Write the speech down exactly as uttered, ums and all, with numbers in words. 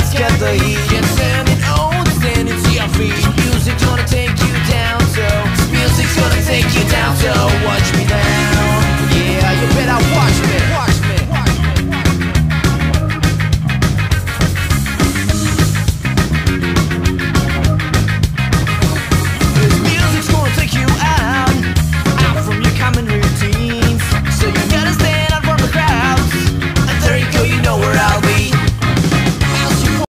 let's get the heat. Get standing on, standing to your feet. Music's gonna take you down, so music's gonna take you down, so watch